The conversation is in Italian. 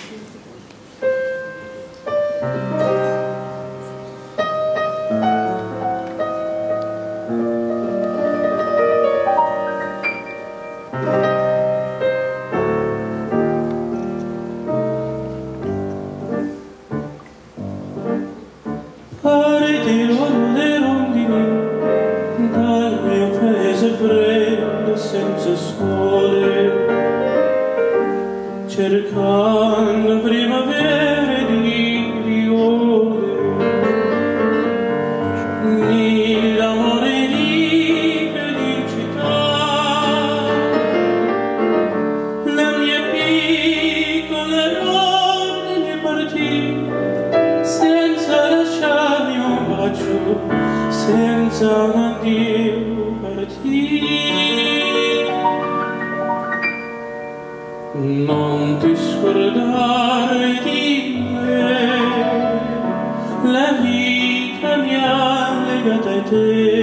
Senza scuole, cercando primavere di viole, nell'amore di felicità, la mia piccola rondine partì, senza lasciarmi un bacio, senza un addio partì. Non ti scordare di me, la vita mi ha legata a te.